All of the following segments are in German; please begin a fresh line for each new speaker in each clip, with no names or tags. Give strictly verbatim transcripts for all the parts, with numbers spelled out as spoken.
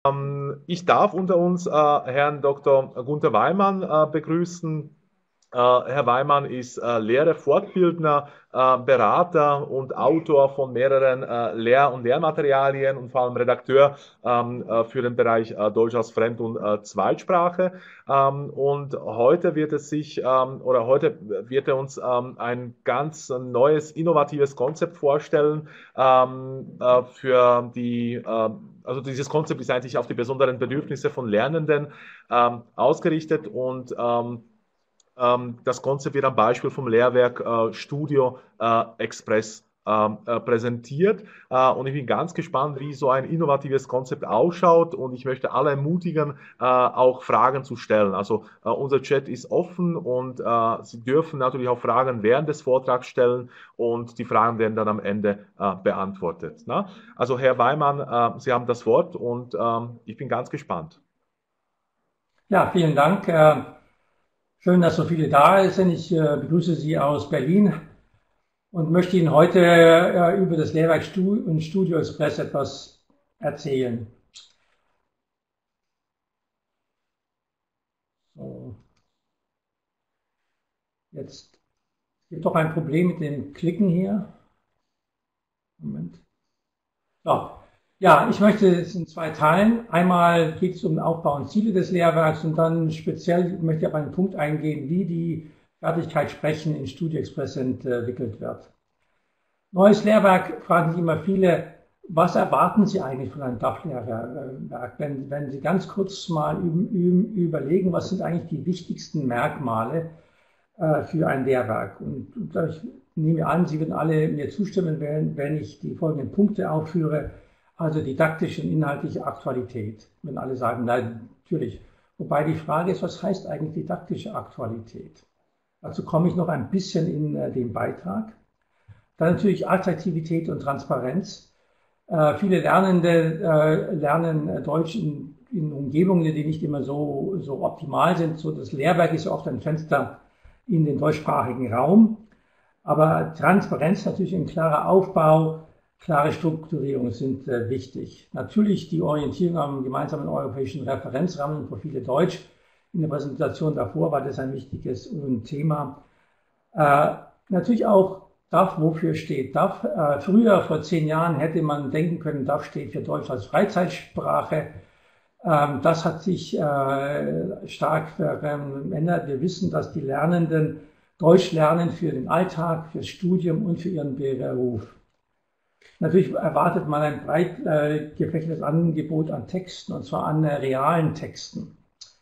Ähm, ich darf unter uns äh, Herrn Doktor Gunther Weimann äh, begrüßen. Äh, Herr Weimann ist äh, Lehrer, Fortbildner, äh, Berater und Autor von mehreren äh, Lehr- und Lehrmaterialien und vor allem Redakteur ähm, äh, für den Bereich äh, Deutsch als Fremd- und äh, Zweitsprache. Ähm, und heute wird es sich ähm, oder heute wird er uns ähm, ein ganz neues, innovatives Konzept vorstellen ähm, äh, für die äh, also dieses Konzept ist eigentlich auf die besonderen Bedürfnisse von Lernenden ähm, ausgerichtet und ähm, ähm, das Konzept wird am Beispiel vom Lehrwerk äh, Studio äh, Express ähm, äh, präsentiert. Äh, und ich bin ganz gespannt, wie so ein innovatives Konzept ausschaut. Und ich möchte alle ermutigen, äh, auch Fragen zu stellen. Also äh, unser Chat ist offen und äh, Sie dürfen natürlich auch Fragen während des Vortrags stellen und die Fragen werden dann am Ende äh, beantwortet. Na? Also Herr Weimann, äh, Sie haben das Wort und ähm, ich bin ganz gespannt.
Ja, vielen Dank. Äh, Schön, dass so viele da sind. Ich äh, begrüße Sie aus Berlin und möchte Ihnen heute äh, über das Lehrwerk Stu und Studio Express etwas erzählen. So, jetzt gibt doch ein Problem mit dem Klicken hier. Moment. So. Ja, ich möchte es in zwei teilen. Einmal geht es um den Aufbau und Ziele des Lehrwerks und dann speziell möchte ich auf einen Punkt eingehen, wie die Fertigkeit Sprechen in Studio Express entwickelt wird. Neues Lehrwerk, fragen sich immer viele, was erwarten Sie eigentlich von einem D A F-Lehrwerk? Wenn, wenn Sie ganz kurz mal überlegen, was sind eigentlich die wichtigsten Merkmale äh, für ein Lehrwerk? Und, und ich nehme an, Sie würden alle mir zustimmen, wenn, wenn ich die folgenden Punkte aufführe. Also didaktische und inhaltliche Aktualität. Wenn alle sagen, nein, natürlich. Wobei die Frage ist, was heißt eigentlich didaktische Aktualität? Dazu komme ich noch ein bisschen in äh, dem Beitrag. Dann natürlich Attraktivität und Transparenz. Äh, viele Lernende äh, lernen Deutsch in, in Umgebungen, die nicht immer so, so optimal sind. So das Lehrwerk ist ja oft ein Fenster in den deutschsprachigen Raum. Aber Transparenz, natürlich ein klarer Aufbau, klare Strukturierung sind äh, wichtig. Natürlich die Orientierung am gemeinsamen europäischen Referenzrahmen und Profile Deutsch. In der Präsentation davor war das ein wichtiges Thema. Äh, natürlich auch D A F, wofür steht D A F? Äh, früher, vor zehn Jahren, hätte man denken können, D A F steht für Deutsch als Freizeitsprache. Ähm, das hat sich äh, stark verändert. Wir wissen, dass die Lernenden Deutsch lernen für den Alltag, fürs Studium und für ihren Beruf. Natürlich erwartet man ein breit äh, gefächertes Angebot an Texten, und zwar an äh, realen Texten.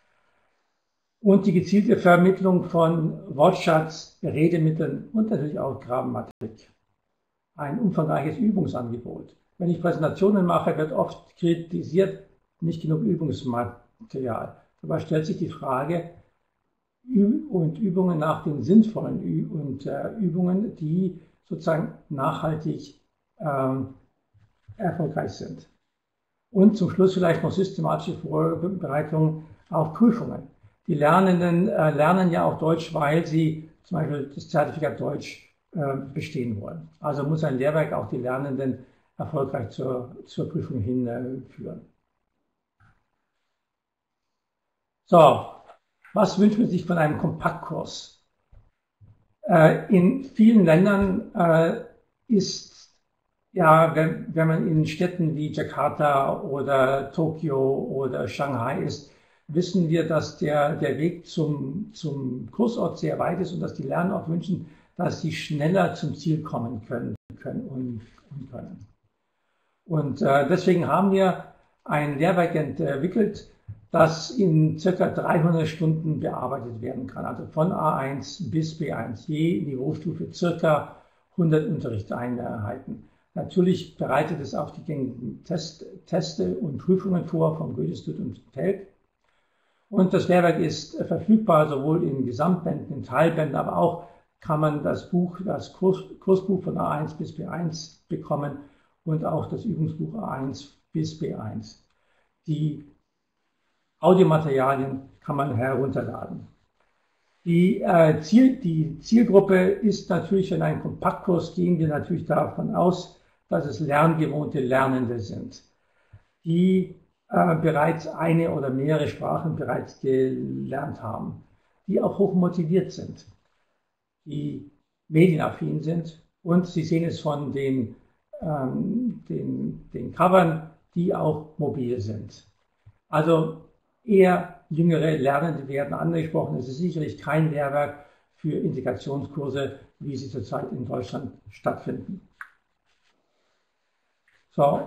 Und die gezielte Vermittlung von Wortschatz, Redemitteln und natürlich auch Grammatik. Ein umfangreiches Übungsangebot. Wenn ich Präsentationen mache, wird oft kritisiert, nicht genug Übungsmaterial. Dabei stellt sich die Frage, und Übungen nach den sinnvollen Ü und äh, Übungen, die sozusagen nachhaltig ähm, erfolgreich sind. Und zum Schluss vielleicht noch systematische Vorbereitung auf Prüfungen. Die Lernenden äh, lernen ja auch Deutsch, weil sie zum Beispiel das Zertifikat Deutsch äh, bestehen wollen. Also muss ein Lehrwerk auch die Lernenden erfolgreich zur, zur Prüfung hinführen. So, was wünscht man sich von einem Kompaktkurs? Äh, in vielen Ländern äh, ist, ja, wenn, wenn man in Städten wie Jakarta oder Tokio oder Shanghai ist, wissen wir, dass der, der Weg zum, zum Kursort sehr weit ist und dass die Lerner auch wünschen, dass sie schneller zum Ziel kommen können, können und, und können. Und äh, deswegen haben wir ein Lehrwerk entwickelt, das in circa dreihundert Stunden bearbeitet werden kann. Also von A eins bis B eins, je Niveaustufe circa hundert Unterrichtseinheiten. Natürlich bereitet es auch die gängigen Test, Teste und Prüfungen vor vom Goethe-Institut und Telg. Und das Lehrwerk ist verfügbar sowohl in Gesamtbänden, in Teilbänden, aber auch kann man das Buch, das Kurs, Kursbuch von A eins bis B eins bekommen und auch das Übungsbuch A eins bis B eins. Die Audiomaterialien kann man herunterladen. Die, äh, Ziel, die Zielgruppe ist natürlich, in einem Kompaktkurs gehen wir natürlich davon aus, dass es lerngewohnte Lernende sind, die äh, bereits eine oder mehrere Sprachen bereits gelernt haben, die auch hoch motiviert sind, die medienaffin sind, und Sie sehen es von den, ähm, den, den Covern, die auch mobil sind. Also eher jüngere Lernende werden angesprochen. Es ist sicherlich kein Lehrwerk für Integrationskurse, wie sie zurzeit in Deutschland stattfinden. So.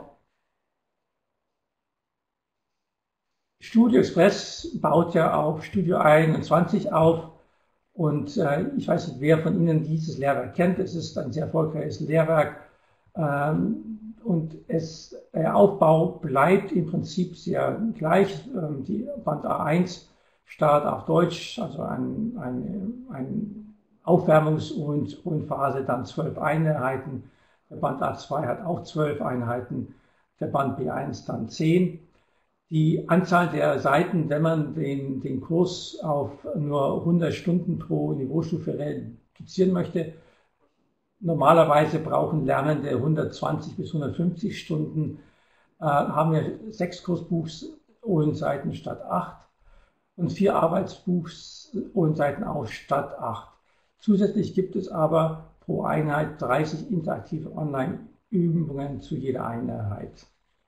Studio Express baut ja auf Studio einundzwanzig auf, und äh, ich weiß nicht, wer von Ihnen dieses Lehrwerk kennt. Es ist ein sehr erfolgreiches Lehrwerk, ähm, und es, der Aufbau bleibt im Prinzip sehr gleich. Ähm, die Band A eins Start auf Deutsch, also ein, ein, ein Aufwärmungs- und, und Phase, dann zwölf Einheiten. Der Band A zwei hat auch zwölf Einheiten, der Band B eins dann zehn. Die Anzahl der Seiten, wenn man den, den Kurs auf nur hundert Stunden pro Niveaustufe reduzieren möchte, normalerweise brauchen Lernende hundertzwanzig bis hundertfünfzig Stunden, äh, haben wir sechs Kursbuchs und Seiten statt acht und vier Arbeitsbuchs und Seiten auch statt acht. Zusätzlich gibt es aber pro Einheit dreißig interaktive Online-Übungen zu jeder Einheit.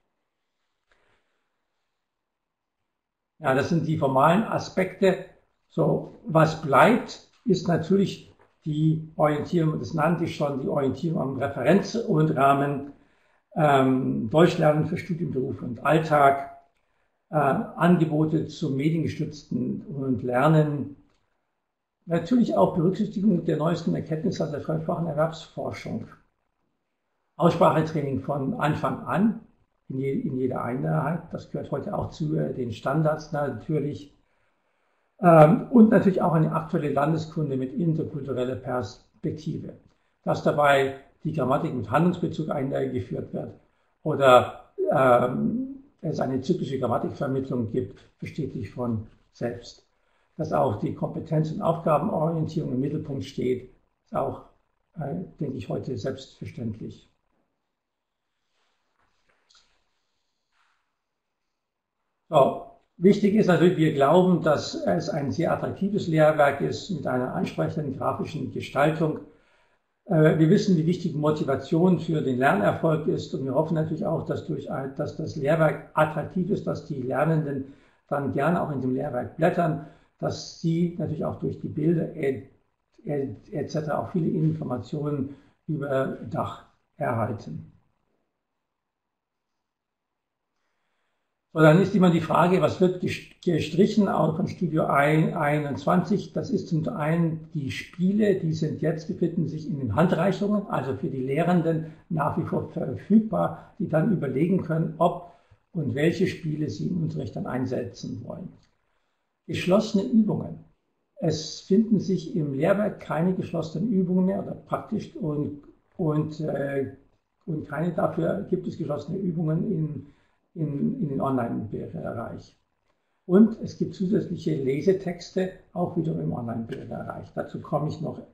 Ja, das sind die formalen Aspekte. So, was bleibt, ist natürlich die Orientierung, das nannte ich schon, die Orientierung am Referenz- und Rahmen, ähm, Deutschlernen für Studium, Beruf und Alltag, äh, Angebote zum mediengestützten und Lernen, natürlich auch Berücksichtigung der neuesten Erkenntnisse aus der fremdsprachen Erwerbsforschung, Aussprachetraining von Anfang an, in, je, in jeder Einheit, das gehört heute auch zu äh, den Standards natürlich, ähm, und natürlich auch eine aktuelle Landeskunde mit interkultureller Perspektive, dass dabei die Grammatik mit Handlungsbezug eingeführt wird oder ähm, es eine zyklische Grammatikvermittlung gibt, versteht sich von selbst. Dass auch die Kompetenz- und Aufgabenorientierung im Mittelpunkt steht, ist auch, äh, denke ich, heute selbstverständlich. So, wichtig ist natürlich, wir glauben, dass es ein sehr attraktives Lehrwerk ist mit einer ansprechenden grafischen Gestaltung. Wir wissen, wie wichtig Motivation für den Lernerfolg ist, und wir hoffen natürlich auch, dass, durch, dass das Lehrwerk attraktiv ist, dass die Lernenden dann gerne auch in dem Lehrwerk blättern, dass sie natürlich auch durch die Bilder et cetera auch viele Informationen über Dach erhalten. So, dann ist immer die Frage, was wird gestrichen von Studio einundzwanzig? Das ist zum einen die Spiele, die sind jetzt, befinden sich in den Handreichungen, also für die Lehrenden nach wie vor verfügbar, die dann überlegen können, ob und welche Spiele sie im Unterricht dann einsetzen wollen. Geschlossene Übungen. Es finden sich im Lehrwerk keine geschlossenen Übungen mehr oder praktisch und, und, äh, und keine, dafür gibt es geschlossene Übungen in In, in den Online-Bereich. Und es gibt zusätzliche Lesetexte, auch wieder im Online-Bereich. Dazu komme ich noch.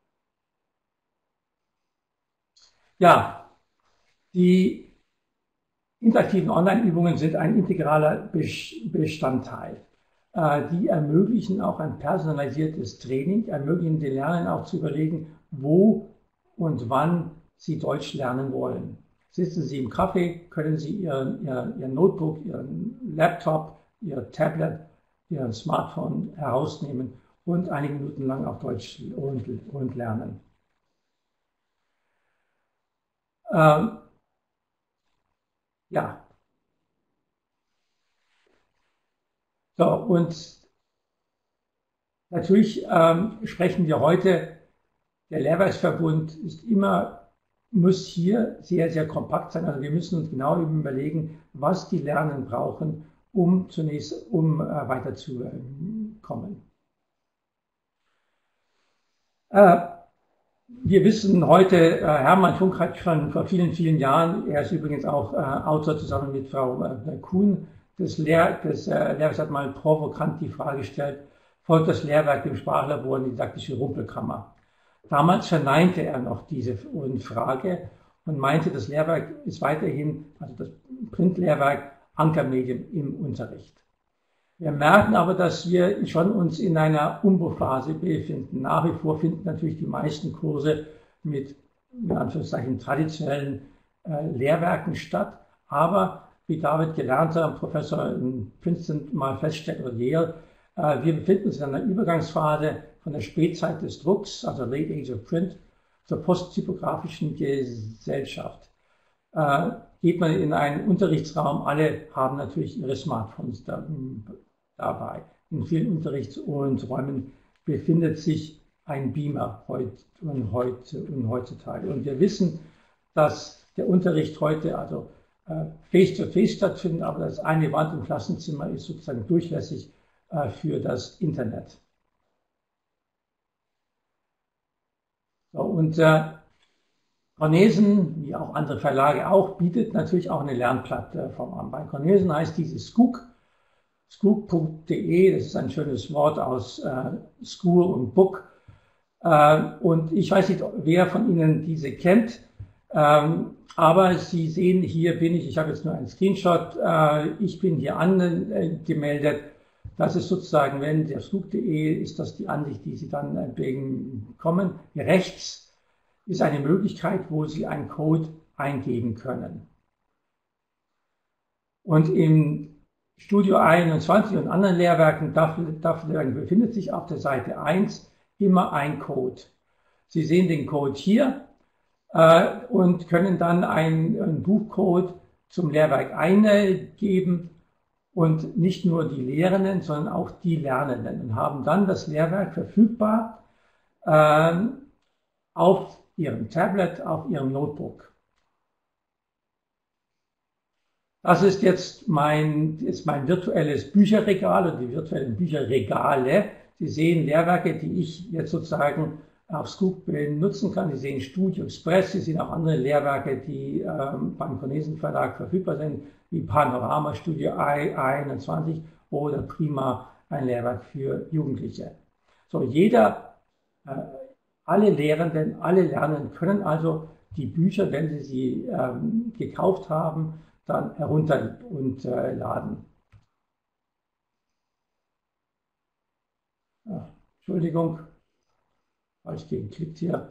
Ja, die interaktiven Online-Übungen sind ein integraler Bestandteil. Die ermöglichen auch ein personalisiertes Training, ermöglichen den Lernenden auch zu überlegen, wo und wann sie Deutsch lernen wollen. Sitzen Sie im Café, können Sie Ihren, Ihr, Ihr Notebook, Ihren Laptop, Ihr Tablet, Ihr Smartphone herausnehmen und einige Minuten lang auf Deutsch und, und lernen. Ähm, ja. So, und natürlich ähm, sprechen wir heute, der Lehrwerksverbund ist immer muss hier sehr, sehr kompakt sein. Also wir müssen uns genau überlegen, was die Lernenden brauchen, um zunächst um äh, weiterzukommen. Äh, wir wissen heute, äh, Hermann Funk hat schon vor vielen, vielen Jahren, er ist übrigens auch äh, Autor zusammen mit Frau äh, Kuhn, des, Lehr des äh, Lehrwerks hat mal provokant die Frage gestellt, folgt das Lehrwerk dem Sprachlabor in die didaktische Rumpelkammer? Damals verneinte er noch diese Frage und meinte, das Lehrwerk ist weiterhin, also das Printlehrwerk, Ankermedium im Unterricht. Wir merken aber, dass wir schon uns in einer Umbruchphase befinden. Nach wie vor finden natürlich die meisten Kurse mit, in Anführungszeichen, traditionellen äh, Lehrwerken statt. Aber, wie David Gelernter, Professor in Princeton, mal feststellt, oder Yale, äh, wir befinden uns in einer Übergangsphase von der Spätzeit des Drucks, also Late Age of Print, zur posttypografischen Gesellschaft. Äh, geht man in einen Unterrichtsraum, alle haben natürlich ihre Smartphones da, dabei. In vielen Unterrichtsräumen befindet sich ein Beamer heute und, heute und heutzutage. Und wir wissen, dass der Unterricht heute also äh, face-to-face stattfindet, aber das eine Wand im Klassenzimmer ist sozusagen durchlässig äh, für das Internet. So, und äh, Cornesen, wie auch andere Verlage auch, bietet natürlich auch eine Lernplattform an. Bei Cornesen heißt diese Skook, skook punkt de, das ist ein schönes Wort aus äh, School und Book. Äh, und ich weiß nicht, wer von Ihnen diese kennt, ähm, aber Sie sehen, hier bin ich, ich habe jetzt nur einen Screenshot, äh, ich bin hier angemeldet. Das ist sozusagen, wenn der skook punkt de ist das die Ansicht, die Sie dann äh, bekommen. Hier rechts ist eine Möglichkeit, wo Sie einen Code eingeben können. Und im Studio einundzwanzig und anderen Lehrwerken, dafür, dafür befindet sich auf der Seite eins immer ein Code. Sie sehen den Code hier äh, und können dann einen, einen Buchcode zum Lehrwerk eingeben und nicht nur die Lehrenden, sondern auch die Lernenden und haben dann das Lehrwerk verfügbar äh, auf Ihrem Tablet, auf Ihrem Notebook. Das ist jetzt mein, ist mein virtuelles Bücherregal und die virtuellen Bücherregale. Sie sehen Lehrwerke, die ich jetzt sozusagen auf Skook benutzen kann. Sie sehen Studio Express, Sie sehen auch andere Lehrwerke, die ähm, beim Cornesen Verlag verfügbar sind, wie Panorama Studio einundzwanzig oder Prima, ein Lehrwerk für Jugendliche. So, jeder, äh, alle Lehrenden, alle Lernenden können also die Bücher, wenn sie sie ähm, gekauft haben, dann herunter und äh, laden. Ja, Entschuldigung, habe ich geklickt hier.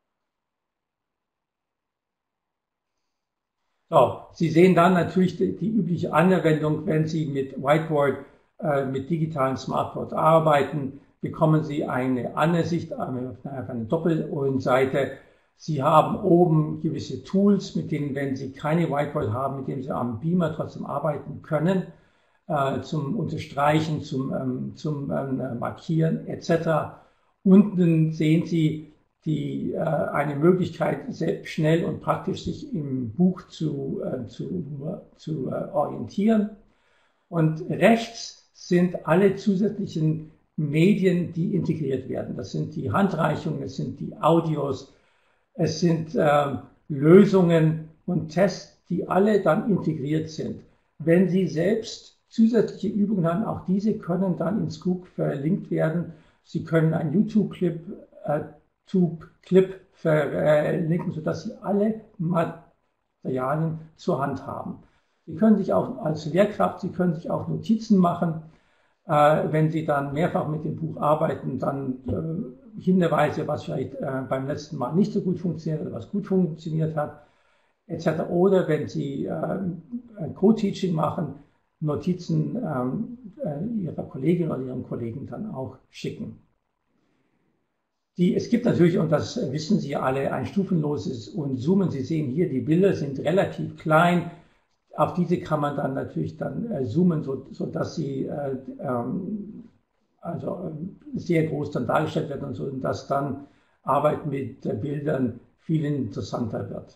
So, Sie sehen dann natürlich die, die übliche Anwendung, wenn Sie mit Whiteboard, äh, mit digitalen Smartboards arbeiten, bekommen Sie eine Ansicht, eine, eine Doppelseite. Sie haben oben gewisse Tools, mit denen, wenn Sie keine Whiteboard haben, mit denen Sie am Beamer trotzdem arbeiten können, äh, zum Unterstreichen, zum, ähm, zum ähm, Markieren et cetera. Unten sehen Sie die, äh, eine Möglichkeit, sehr schnell und praktisch sich im Buch zu, äh, zu, zu äh, orientieren. Und rechts sind alle zusätzlichen Medien, die integriert werden. Das sind die Handreichungen, es sind die Audios, es sind äh, Lösungen und Tests, die alle dann integriert sind. Wenn Sie selbst zusätzliche Übungen haben, auch diese können dann in Skook verlinkt werden. Sie können einen YouTube-Clip äh, YouTube-Clip verlinken, sodass Sie alle Materialien zur Hand haben. Sie können sich auch als Lehrkraft, Sie können sich auch Notizen machen. Äh, wenn Sie dann mehrfach mit dem Buch arbeiten, dann äh, Hinweise, was vielleicht äh, beim letzten Mal nicht so gut funktioniert oder was gut funktioniert hat, et cetera. Oder wenn Sie äh, ein Co-Teaching machen, Notizen ähm, äh, Ihrer Kollegin oder Ihrem Kollegen dann auch schicken. Die, es gibt natürlich, und das wissen Sie alle, ein stufenloses und Zoomen. Sie sehen hier, die Bilder sind relativ klein. Auf diese kann man dann natürlich dann äh, zoomen, so, so dass sie äh, ähm, also äh, sehr groß dann dargestellt werden und so, dass dann Arbeit mit äh, Bildern viel interessanter wird.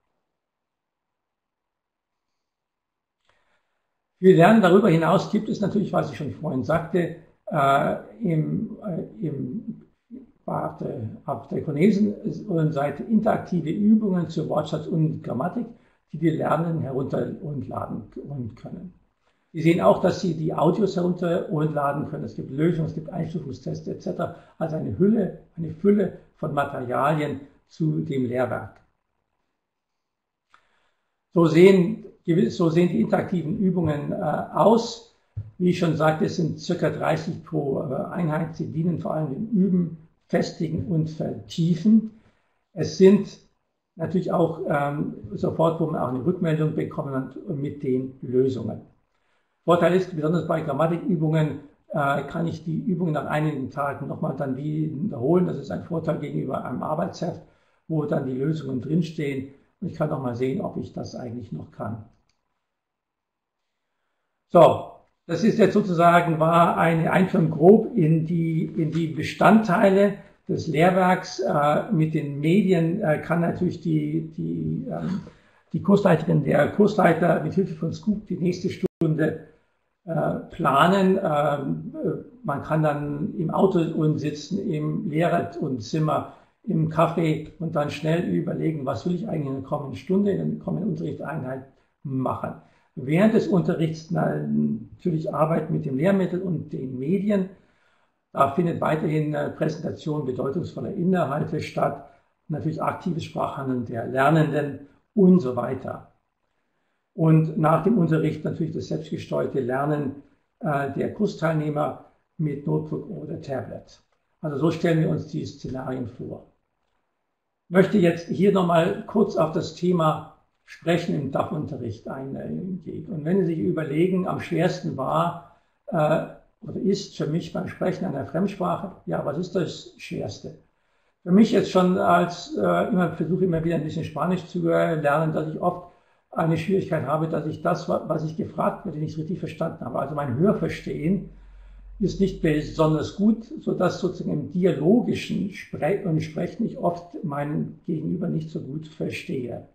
Wir lernen darüber hinaus, gibt es natürlich, was ich schon vorhin sagte, äh, im, äh, im auf der, auf der Cornesen-Seite interaktive Übungen zur Wortschatz und Grammatik, die die Lernenden herunter und laden und können. Sie sehen auch, dass Sie die Audios herunter und laden können. Es gibt Lösungen, es gibt Einstufungstests et cetera. Also eine Hülle, eine Fülle von Materialien zu dem Lehrwerk. So sehen so sehen die interaktiven Übungen äh, aus. Wie ich schon sagte, es sind circa dreißig pro äh, Einheit. Sie dienen vor allem dem Üben, Festigen und Vertiefen. Es sind natürlich auch ähm, sofort, wo man auch eine Rückmeldung bekommt mit den Lösungen. Vorteil ist, besonders bei Grammatikübungen äh, kann ich die Übungen nach einigen Tagen nochmal dann wiederholen. Das ist ein Vorteil gegenüber einem Arbeitsheft, wo dann die Lösungen drinstehen. Und ich kann nochmal sehen, ob ich das eigentlich noch kann. So, das ist jetzt sozusagen, war eine Einführung grob in die, in die Bestandteile des Lehrwerks. Äh, mit den Medien äh, kann natürlich die, die, ähm, die Kursleiterin, der Kursleiter mit Hilfe von Scoop die nächste Stunde äh, planen. Ähm, man kann dann im Auto und sitzen, im Lehrer- und Zimmer, im Café und dann schnell überlegen, was will ich eigentlich in der kommenden Stunde, in der kommenden Unterrichtseinheit machen. Während des Unterrichts natürlich Arbeit mit dem Lehrmittel und den Medien. Da findet weiterhin Präsentation bedeutungsvoller Inhalte statt, natürlich aktives Sprachhandeln der Lernenden und so weiter. Und nach dem Unterricht natürlich das selbstgesteuerte Lernen äh, der Kursteilnehmer mit Notebook oder Tablet. Also so stellen wir uns die Szenarien vor. Ich möchte jetzt hier nochmal kurz auf das Thema Sprechen im D A F-Unterricht eingehen. Und wenn Sie sich überlegen, am schwersten war äh, oder ist für mich beim Sprechen einer Fremdsprache, ja, was ist das Schwerste? Für mich jetzt schon als, äh, immer versuche immer wieder ein bisschen Spanisch zu lernen, dass ich oft eine Schwierigkeit habe, dass ich das, was ich gefragt werde, nicht richtig verstanden habe. Also mein Hörverstehen ist nicht besonders gut, sodass sozusagen im dialogischen Spre- und Sprechen ich oft meinen Gegenüber nicht so gut verstehe.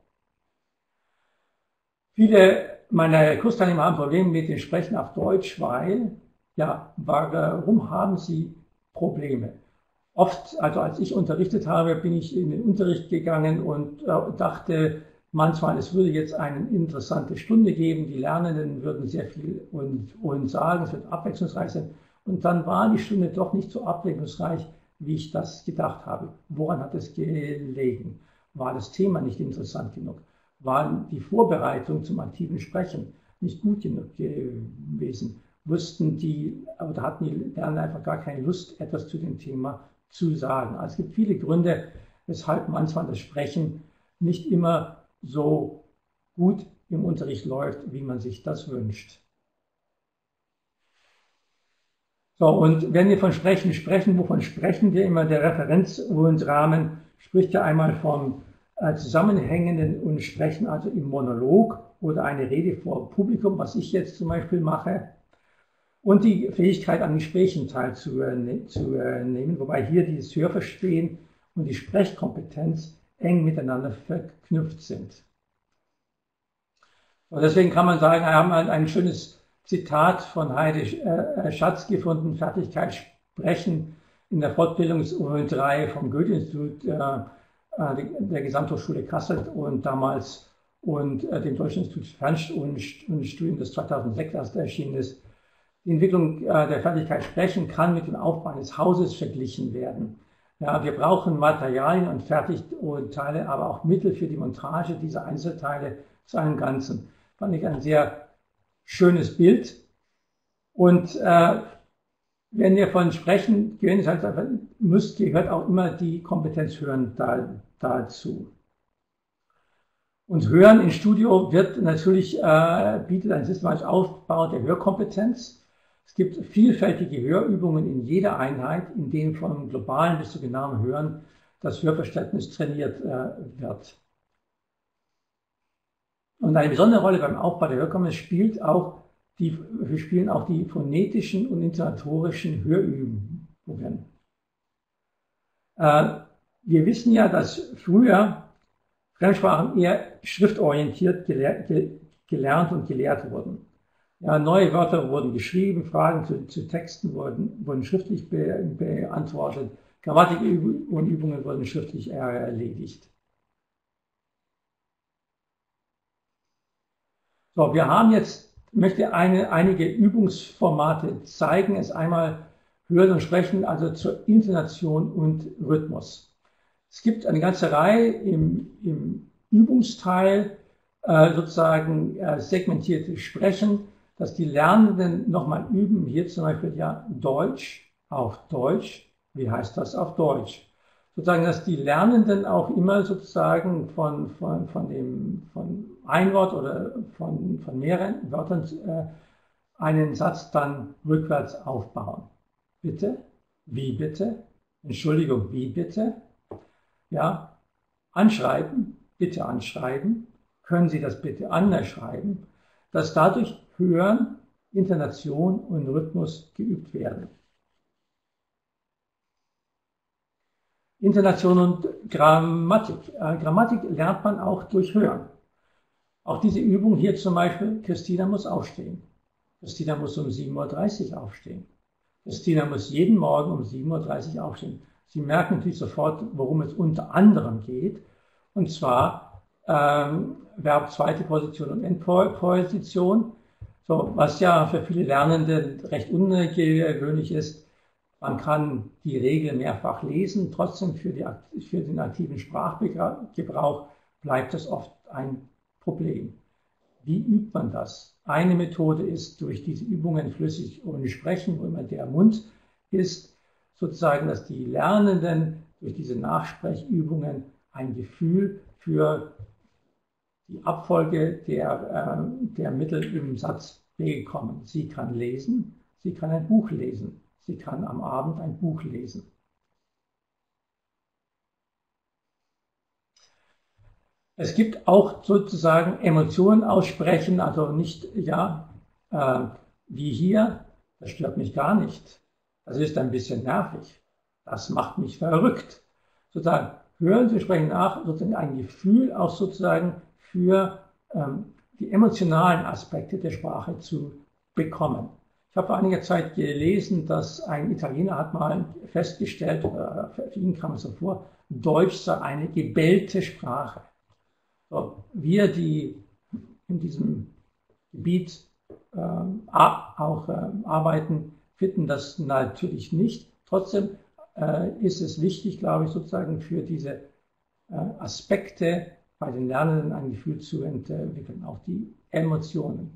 Viele meiner Kursteilnehmer haben Probleme mit dem Sprechen auf Deutsch, weil, ja, warum haben sie Probleme? Oft, also als ich unterrichtet habe, bin ich in den Unterricht gegangen und äh, dachte manchmal, es würde jetzt eine interessante Stunde geben, die Lernenden würden sehr viel und, und sagen, es wird abwechslungsreich sein. Und dann war die Stunde doch nicht so abwechslungsreich, wie ich das gedacht habe. Woran hat es gelegen? War das Thema nicht interessant genug? War die Vorbereitung zum aktiven Sprechen nicht gut genug gewesen? Wussten die, oder hatten die Lernenden einfach gar keine Lust, etwas zu dem Thema zu sagen? Also es gibt viele Gründe, weshalb manchmal das Sprechen nicht immer so gut im Unterricht läuft, wie man sich das wünscht. So, und wenn wir von Sprechen sprechen, wovon sprechen wir immer? Der Referenz- und Rahmen spricht ja einmal vom äh, zusammenhängenden und Sprechen, also im Monolog oder eine Rede vor Publikum, was ich jetzt zum Beispiel mache. Und die Fähigkeit, an Gesprächen teilzunehmen, zu, äh, wobei hier dieses Hörverstehen und die Sprechkompetenz eng miteinander verknüpft sind. Und deswegen kann man sagen, wir haben ein, ein schönes Zitat von Heide äh, Schatz gefunden, Fertigkeit sprechen in der Fortbildungsreihe vom Goethe-Institut äh, äh, der Gesamthochschule Kassel und damals und äh, dem Deutschen Institut für Fern- und Studien, das zweitausendsechs erst erschienen ist. Die Entwicklung äh, der Fertigkeit sprechen kann mit dem Aufbau eines Hauses verglichen werden. Ja, wir brauchen Materialien und Fertigteile, aber auch Mittel für die Montage dieser Einzelteile zu einem Ganzen. Fand ich ein sehr schönes Bild. Und äh, wenn wir von Sprechen gehen, das heißt, müsst, gehört auch immer die Kompetenz Hören da, dazu. Und Hören im Studio wird natürlich, äh, bietet einen systematischen Aufbau der Hörkompetenz. Es gibt vielfältige Hörübungen in jeder Einheit, in denen vom globalen bis zu genauen Hören das Hörverständnis trainiert äh, wird. Und eine besondere Rolle beim Aufbau der Hörkompetenz spielt auch die, spielen auch die phonetischen und intonatorischen Hörübungen. Äh, wir wissen ja, dass früher Fremdsprachen eher schriftorientiert gelehr, ge, gelernt und gelehrt wurden. Ja, neue Wörter wurden geschrieben, Fragen zu, zu Texten wurden, wurden schriftlich be, beantwortet, Grammatik und Übungen wurden schriftlich erledigt. So, wir haben jetzt, ich möchte eine, einige Übungsformate zeigen. Es einmal Hören und Sprechen, also zur Intonation und Rhythmus. Es gibt eine ganze Reihe im, im Übungsteil, äh, sozusagen äh, segmentiertes Sprechen, dass die Lernenden nochmal üben, hier zum Beispiel ja Deutsch auf Deutsch. Wie heißt das auf Deutsch? Sozusagen, dass die Lernenden auch immer sozusagen von, von, von dem, von ein Wort oder von, von mehreren Wörtern äh, einen Satz dann rückwärts aufbauen. Bitte? Wie bitte? Entschuldigung, wie bitte? Ja, anschreiben, bitte anschreiben. Können Sie das bitte anders schreiben? Dass dadurch Hören, Intonation und Rhythmus geübt werden. Intonation und Grammatik. Äh, Grammatik lernt man auch durch Hören. Auch diese Übung hier zum Beispiel, Christina muss aufstehen. Christina muss um sieben Uhr dreißig aufstehen. Christina muss jeden Morgen um sieben Uhr dreißig aufstehen. Sie merken natürlich sofort, worum es unter anderem geht. Und zwar ähm, Verb zweite Position und Endposition. So, was ja für viele Lernende recht ungewöhnlich ist. Man kann die Regel mehrfach lesen, trotzdem für, die, für den aktiven Sprachgebrauch bleibt es oft ein Problem. Wie übt man das? Eine Methode ist durch diese Übungen flüssig ohne Sprechen, wo immer der Mund ist, sozusagen, dass die Lernenden durch diese Nachsprechübungen ein Gefühl für die Abfolge der, äh, der Mittel im Satz bekommen. Sie kann lesen, sie kann ein Buch lesen, sie kann am Abend ein Buch lesen. Es gibt auch sozusagen Emotionen aussprechen, also nicht, ja, äh, wie hier, das stört mich gar nicht. Das ist ein bisschen nervig. Das macht mich verrückt. Sozusagen hören Sie sprechen nach, sozusagen ein Gefühl auch sozusagen für ähm, die emotionalen Aspekte der Sprache zu bekommen. Ich habe vor einiger Zeit gelesen, dass ein Italiener hat mal festgestellt, oder für ihn kam es so vor, Deutsch sei eine gebellte Sprache. So, wir, die in diesem Gebiet ähm, auch ähm, arbeiten, finden das natürlich nicht. Trotzdem äh, ist es wichtig, glaube ich, sozusagen für diese äh, Aspekte bei den Lernenden ein Gefühl zu entwickeln, auch die Emotionen.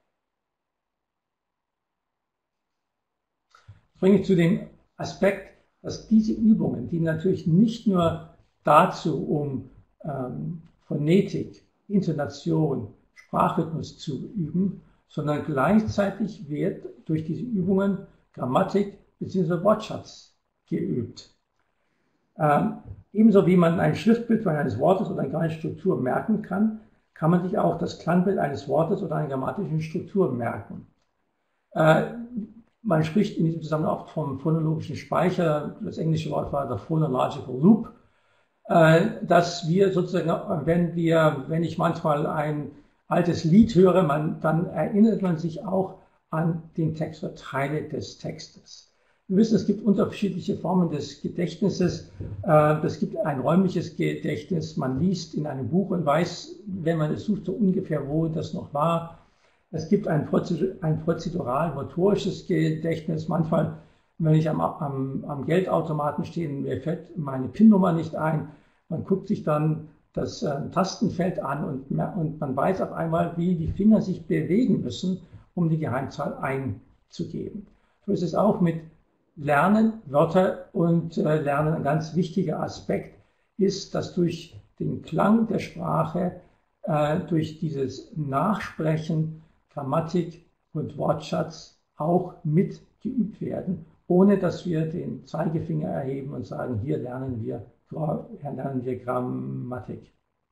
Ich bringe zu dem Aspekt, dass diese Übungen, die natürlich nicht nur dazu, um ähm, Phonetik, Intonation, Sprachrhythmus zu üben, sondern gleichzeitig wird durch diese Übungen Grammatik bzw. Wortschatz geübt. Ähm, ebenso wie man ein Schriftbild eines Wortes oder eine grammatische Struktur merken kann, kann man sich auch das Klangbild eines Wortes oder einer grammatischen Struktur merken. Äh, man spricht in diesem Zusammenhang oft vom phonologischen Speicher, das englische Wort war der Phonological Loop, dass wir sozusagen, wenn wir, wenn ich manchmal ein altes Lied höre, man, dann erinnert man sich auch an den Text oder Teile des Textes. Wir wissen, es gibt unterschiedliche Formen des Gedächtnisses. Es gibt ein räumliches Gedächtnis. Man liest in einem Buch und weiß, wenn man es sucht, so ungefähr, wo das noch war. Es gibt ein prozedural-motorisches Gedächtnis. Manchmal, wenn ich am, am, am Geldautomaten stehe, mir fällt meine PIN-Nummer nicht ein. Man guckt sich dann das äh, Tastenfeld an und, und man weiß auf einmal, wie die Finger sich bewegen müssen, um die Geheimzahl einzugeben. So ist es auch mit Lernen, Wörter und äh, Lernen. Ein ganz wichtiger Aspekt ist, dass durch den Klang der Sprache, äh, durch dieses Nachsprechen, Grammatik und Wortschatz auch mitgeübt werden, ohne dass wir den Zeigefinger erheben und sagen, hier lernen wir, hier lernen wir Grammatik.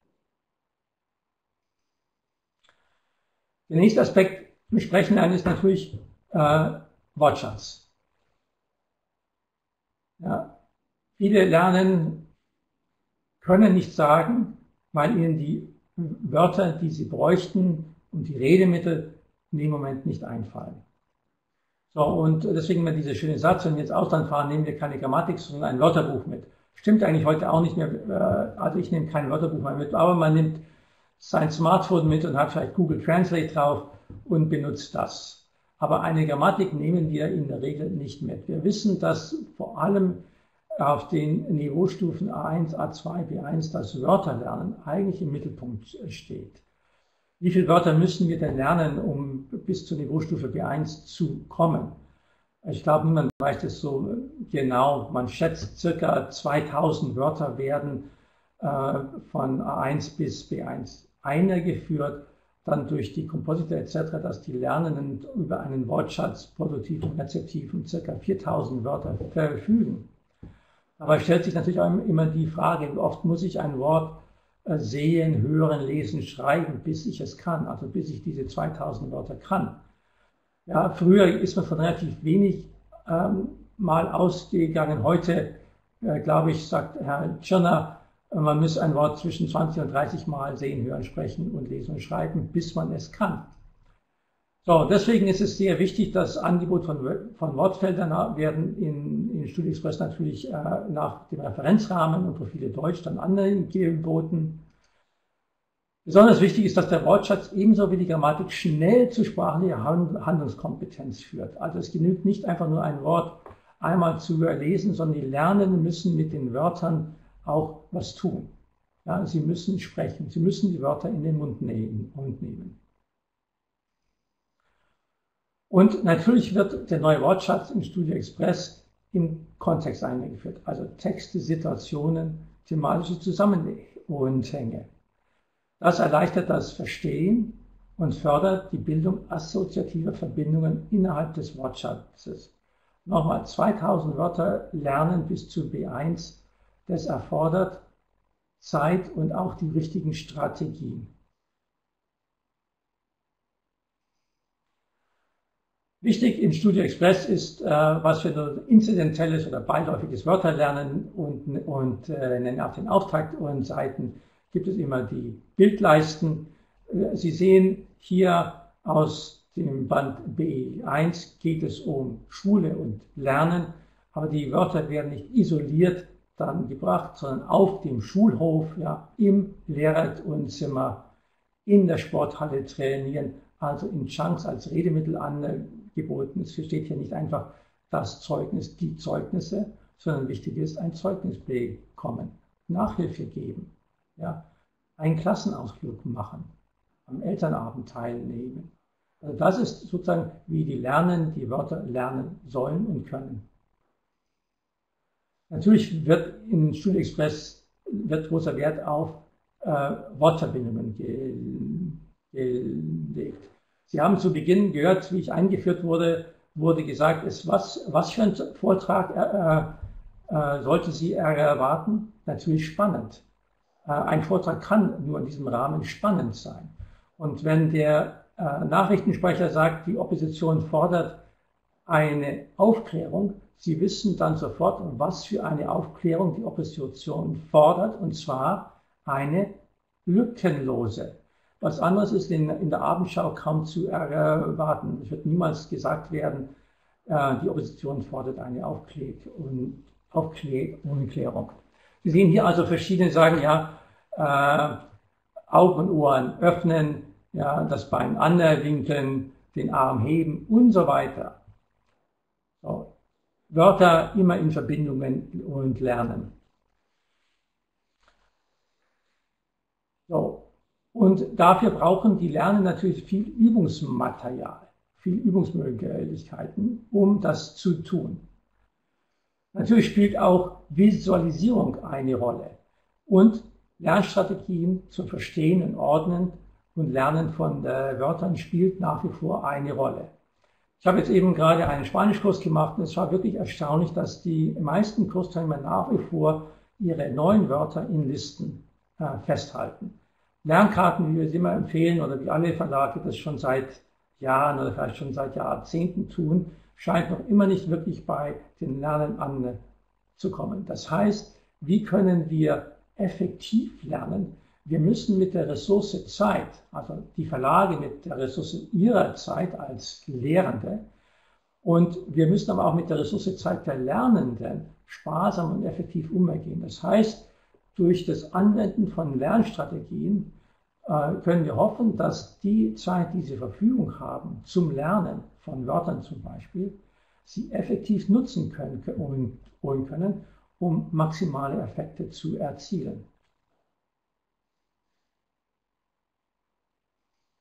Der nächste Aspekt im Sprechenlernen ist natürlich äh, Wortschatz. Ja, viele lernen, können nicht sagen, weil ihnen die Wörter, die sie bräuchten und die Redmittel in dem Moment nicht einfallen. So, und deswegen immer dieser schöne Satz, wenn wir ins Ausland fahren, nehmen wir keine Grammatik, sondern ein Wörterbuch mit. Stimmt eigentlich heute auch nicht mehr, also ich nehme kein Wörterbuch mehr mit, aber man nimmt sein Smartphone mit und hat vielleicht Google Translate drauf und benutzt das. Aber eine Grammatik nehmen wir in der Regel nicht mit. Wir wissen, dass vor allem auf den Niveaustufen A eins, A zwei, B eins das Wörterlernen eigentlich im Mittelpunkt steht. Wie viele Wörter müssen wir denn lernen, um bis zur Niveaustufe B eins zu kommen? Ich glaube, niemand weiß das so genau. Man schätzt, circa zweitausend Wörter werden äh, von A eins bis B eins eingeführt, dann durch die Komposite et cetera, dass die Lernenden über einen Wortschatz produktiv und rezeptiv um circa viertausend Wörter verfügen. Aber es stellt sich natürlich auch immer die Frage, wie oft muss ich ein Wort sehen, hören, lesen, schreiben, bis ich es kann, also bis ich diese zweitausend Wörter kann. Ja, früher ist man von relativ wenig ähm, mal ausgegangen. Heute, äh, glaube ich, sagt Herr Tschirner, man muss ein Wort zwischen zwanzig und dreißig Mal sehen, hören, sprechen und lesen und schreiben, bis man es kann. So, deswegen ist es sehr wichtig, das Angebot von, von Wortfeldern werden in, in StudioExpress natürlich äh, nach dem Referenzrahmen und Profile Deutsch dann angeboten. Besonders wichtig ist, dass der Wortschatz ebenso wie die Grammatik schnell zu sprachlicher Handlungskompetenz führt. Also es genügt nicht einfach nur ein Wort einmal zu lesen, sondern die Lernenden müssen mit den Wörtern auch was tun. Ja, sie müssen sprechen, sie müssen die Wörter in den Mund nehmen. Und nehmen. Und natürlich wird der neue Wortschatz im StudioExpress im Kontext eingeführt, also Texte, Situationen, thematische Zusammenhänge. Das erleichtert das Verstehen und fördert die Bildung assoziativer Verbindungen innerhalb des Wortschatzes. Nochmal, zweitausend Wörter lernen bis zu B eins, das erfordert Zeit und auch die richtigen Strategien. Wichtig im StudioExpress ist, äh, was für inzidentelles oder beiläufiges Wörterlernen und, und äh, auf den Auftakt und Seiten gibt es immer die Bildleisten. Sie sehen hier aus dem Band B eins geht es um Schule und Lernen, aber die Wörter werden nicht isoliert dann gebracht, sondern auf dem Schulhof, ja, im Lehrerwohnzimmer, in der Sporthalle trainieren, also in Chunks als Redemittel angeboten. Es steht hier nicht einfach das Zeugnis, die Zeugnisse, sondern wichtig ist, ein Zeugnis bekommen, Nachhilfe geben, ja, einen Klassenausflug machen, am Elternabend teilnehmen. Also das ist sozusagen, wie die Lernen, die Wörter lernen sollen und können. Natürlich wird in StudioExpress wird großer Wert auf äh, Wortverbindungen ge gelegt. Sie haben zu Beginn gehört, wie ich eingeführt wurde, wurde gesagt, ist, was, was für ein Vortrag äh, äh, sollte Sie erwarten? Natürlich spannend. Äh, ein Vortrag kann nur in diesem Rahmen spannend sein. Und wenn der äh, Nachrichtensprecher sagt, die Opposition fordert eine Aufklärung, Sie wissen dann sofort, was für eine Aufklärung die Opposition fordert, und zwar eine lückenlose. Was anderes ist in, in der Abendschau kaum zu erwarten. Es wird niemals gesagt werden, äh, die Opposition fordert eine Aufklär und Aufklärung. Sie sehen hier also verschiedene sagen, ja, äh, Augen und Ohren öffnen, ja, das Bein anwinkeln, den Arm heben und so weiter. So. Wörter immer in Verbindungen und lernen. So. Und dafür brauchen die Lernen natürlich viel Übungsmaterial, viel Übungsmöglichkeiten, um das zu tun. Natürlich spielt auch Visualisierung eine Rolle und Lernstrategien zum Verstehen und Ordnen und Lernen von äh, Wörtern spielt nach wie vor eine Rolle. Ich habe jetzt eben gerade einen Spanischkurs gemacht und es war wirklich erstaunlich, dass die meisten Kursteilnehmer nach wie vor ihre neuen Wörter in Listen äh, festhalten. Lernkarten, wie wir sie immer empfehlen oder wie alle Verlage das schon seit Jahren oder vielleicht schon seit Jahrzehnten tun, scheint noch immer nicht wirklich bei den Lernern anzukommen. Das heißt, wie können wir effektiv lernen? Wir müssen mit der Ressource Zeit, also die Verlage mit der Ressource ihrer Zeit als Lehrende, und wir müssen aber auch mit der Ressource Zeit der Lernenden sparsam und effektiv umgehen. Das heißt, durch das Anwenden von Lernstrategien äh, können wir hoffen, dass die Zeit, die sie zur Verfügung haben, zum Lernen von Wörtern zum Beispiel, sie effektiv nutzen können, holen können, um maximale Effekte zu erzielen.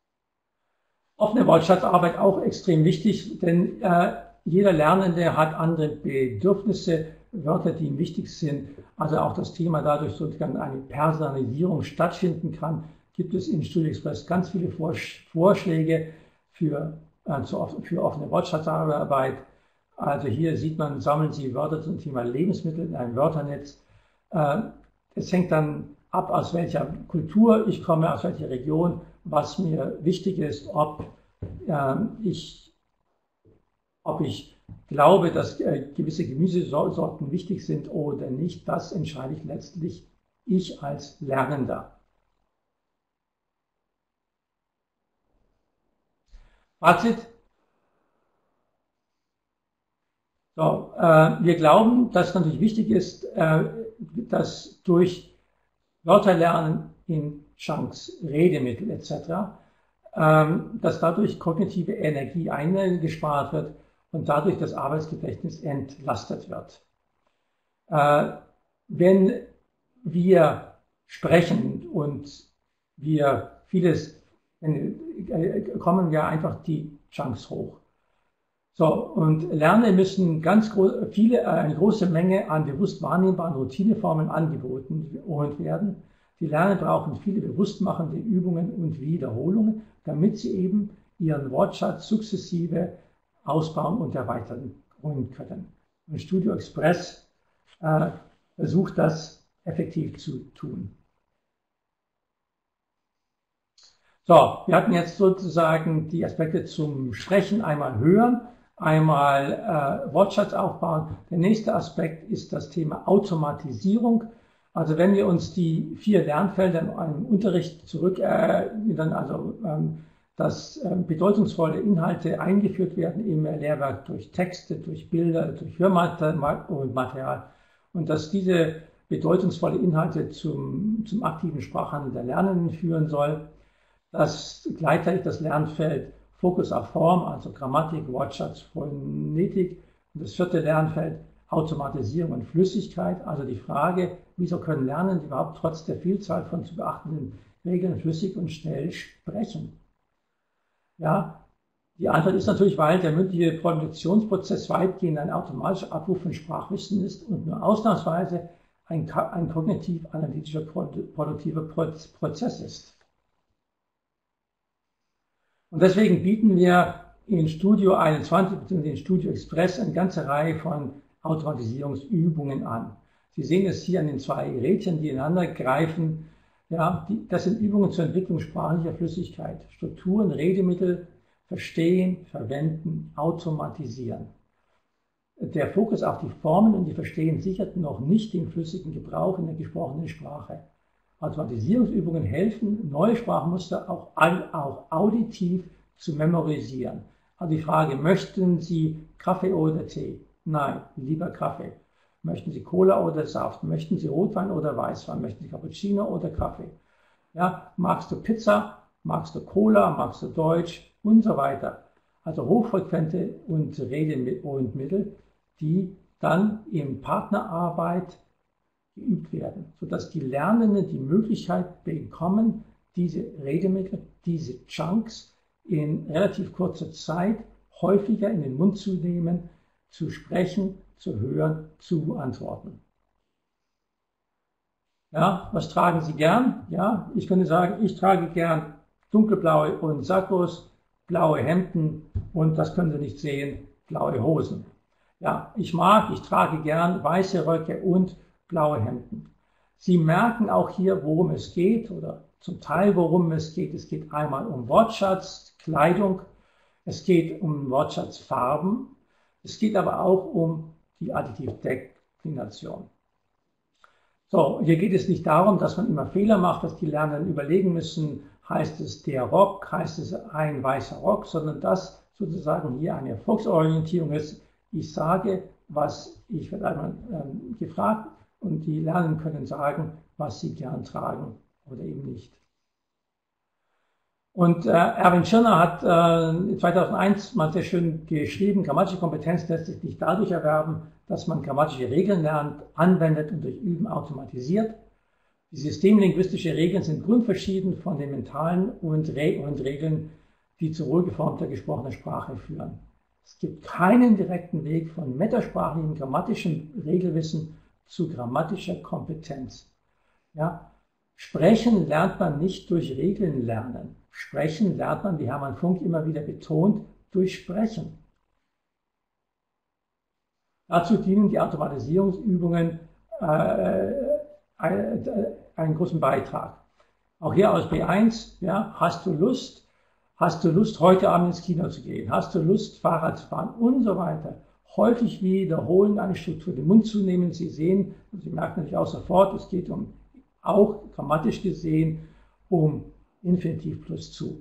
Offene Wortschatzarbeit auch extrem wichtig, denn äh, jeder Lernende hat andere Bedürfnisse, Wörter, die ihm wichtig sind. Also auch das Thema dadurch, sozusagen eine Personalisierung stattfinden kann, gibt es in StudioXpress ganz viele Vorschläge für, äh, für offene Wortschatzarbeit. Also hier sieht man, sammeln Sie Wörter zum Thema Lebensmittel in einem Wörternetz. Äh, es hängt dann ab, aus welcher Kultur ich komme, aus welcher Region, was mir wichtig ist, ob äh, ich, ob ich glaube, dass äh, gewisse Gemüsesorten wichtig sind oder nicht. Das entscheide ich letztlich ich als Lernender. Fazit. So, äh, wir glauben, dass es natürlich wichtig ist, äh, dass durch Wörterlernen in Chunks, Redemittel et cetera, ähm, dass dadurch kognitive Energie eingespart wird und dadurch das Arbeitsgedächtnis entlastet wird. Äh, wenn wir sprechen und wir vieles, wenn, äh, kommen ja einfach die Chunks hoch. So, und Lerner müssen ganz groß, viele, äh, eine große Menge an bewusst wahrnehmbaren Routineformeln angeboten und werden. Die Lerner brauchen viele bewusstmachende Übungen und Wiederholungen, damit sie eben ihren Wortschatz sukzessive ausbauen und erweitern können. Und StudioXpress äh, versucht das effektiv zu tun. So, wir hatten jetzt sozusagen die Aspekte zum Sprechen, einmal hören, einmal äh, Wortschatz aufbauen. Der nächste Aspekt ist das Thema Automatisierung. Also wenn wir uns die vier Lernfelder in einem Unterricht zurück, äh, dann also ähm, dass äh, bedeutungsvolle Inhalte eingeführt werden im Lehrwerk durch Texte, durch Bilder, durch Hörmaterial und dass diese bedeutungsvolle Inhalte zum, zum aktiven Sprachhandel der Lernenden führen soll, dass gleichzeitig das Lernfeld Fokus auf Form, also Grammatik, Wortschatz, Phonetik und das vierte Lernfeld Automatisierung und Flüssigkeit, also die Frage, wieso können Lernende überhaupt trotz der Vielzahl von zu beachtenden Regeln flüssig und schnell sprechen? Ja, die Antwort ist natürlich, weil der mündliche Produktionsprozess weitgehend ein automatischer Abruf von Sprachwissen ist und nur ausnahmsweise ein, ein kognitiv-analytischer produktiver Prozess ist. Und deswegen bieten wir in Studio einundzwanzig bzw. in StudioXpress eine ganze Reihe von Automatisierungsübungen an. Sie sehen es hier an den zwei Rädchen, die ineinander greifen. Ja, die, das sind Übungen zur Entwicklung sprachlicher Flüssigkeit. Strukturen, Redemittel, verstehen, verwenden, automatisieren. Der Fokus auf die Formen und die Verstehen sichert noch nicht den flüssigen Gebrauch in der gesprochenen Sprache. Automatisierungsübungen helfen, neue Sprachmuster auch, auch auditiv zu memorisieren. Also die Frage, möchten Sie Kaffee oder Tee? Nein, lieber Kaffee. Möchten Sie Cola oder Saft? Möchten Sie Rotwein oder Weißwein? Möchten Sie Cappuccino oder Kaffee? Ja, magst du Pizza? Magst du Cola? Magst du Deutsch? Und so weiter. Also hochfrequente und Redemittel, die dann in Partnerarbeit geübt werden, sodass die Lernenden die Möglichkeit bekommen, diese Redemittel, diese Chunks in relativ kurzer Zeit häufiger in den Mund zu nehmen, zu sprechen, zu hören, zu antworten. Ja, was tragen Sie gern? Ja, ich könnte sagen, ich trage gern dunkelblaue und Sakkos, blaue Hemden und, das können Sie nicht sehen, blaue Hosen. Ja, ich mag, ich trage gern weiße Röcke und blaue Hemden. Sie merken auch hier, worum es geht oder zum Teil, worum es geht. Es geht einmal um Wortschatz, Kleidung, es geht um Wortschatzfarben, es geht aber auch um die Additivdeklination. So, hier geht es nicht darum, dass man immer Fehler macht, dass die Lernenden überlegen müssen, heißt es der Rock, heißt es ein weißer Rock, sondern dass sozusagen hier eine Erfolgsorientierung ist. Ich sage, was ich werde einmal ähm, gefragt und die Lernenden können sagen, was sie gern tragen oder eben nicht. Und äh, Erwin Schirner hat äh, zweitausendeins mal sehr schön geschrieben, grammatische Kompetenz lässt sich nicht dadurch erwerben, dass man grammatische Regeln lernt, anwendet und durch Üben automatisiert. Die systemlinguistischen Regeln sind grundverschieden von den mentalen und, Re und Regeln die zu wohlgeformter gesprochener Sprache führen. Es gibt keinen direkten Weg von metasprachlichem grammatischem Regelwissen zu grammatischer Kompetenz. Ja? Sprechen lernt man nicht durch Regeln lernen. Sprechen lernt man, wie Hermann Funk immer wieder betont, durch Sprechen. Dazu dienen die Automatisierungsübungen äh, einen großen Beitrag. Auch hier aus B eins, ja, hast du Lust, hast du Lust, heute Abend ins Kino zu gehen, hast du Lust, Fahrrad zu fahren und so weiter. Häufig wiederholen, eine Struktur den Mund zu nehmen. Sie sehen, und Sie merken natürlich auch sofort, es geht um, auch grammatisch gesehen, um Infinitiv plus zu.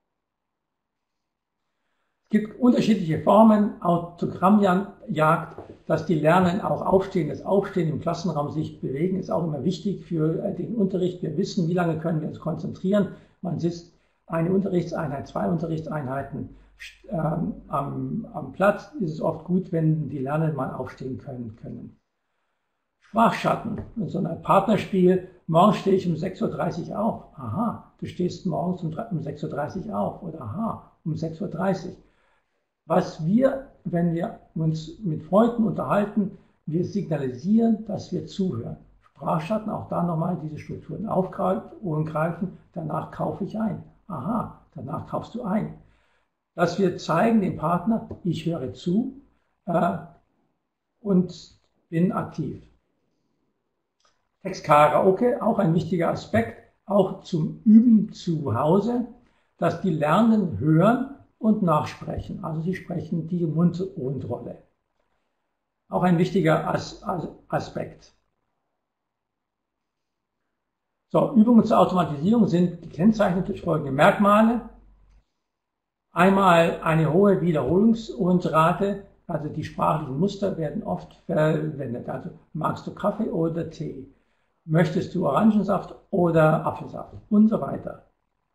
Es gibt unterschiedliche Formen, Autogrammjagd, dass die Lernen auch aufstehen, das Aufstehen im Klassenraum sich bewegen, ist auch immer wichtig für den Unterricht. Wir wissen, wie lange können wir uns konzentrieren. Man sitzt eine Unterrichtseinheit, zwei Unterrichtseinheiten ähm, am, am Platz, ist es oft gut, wenn die Lernenden mal aufstehen können. können. Sprachschatten, so ein Partnerspiel, morgen stehe ich um sechs Uhr dreißig auf. Aha, du stehst morgens um sechs Uhr dreißig auf. Oder aha, um sechs Uhr dreißig. Was wir, wenn wir uns mit Freunden unterhalten, wir signalisieren, dass wir zuhören. Sprachschatten, auch da nochmal diese Strukturen aufgreifen, danach kaufe ich ein. Aha, danach kaufst du ein. Dass wir zeigen dem Partner, ich höre zu äh, und bin aktiv. Textkaraoke, auch ein wichtiger Aspekt, auch zum Üben zu Hause, dass die Lernenden hören und nachsprechen. Also sie sprechen die Mund-und-Rolle. Auch ein wichtiger As As Aspekt. So, Übungen zur Automatisierung sind gekennzeichnet durch folgende Merkmale. Einmal eine hohe Wiederholungsrate, also die sprachlichen Muster werden oft verwendet. Also magst du Kaffee oder Tee? Möchtest du Orangensaft oder Apfelsaft? Und so weiter.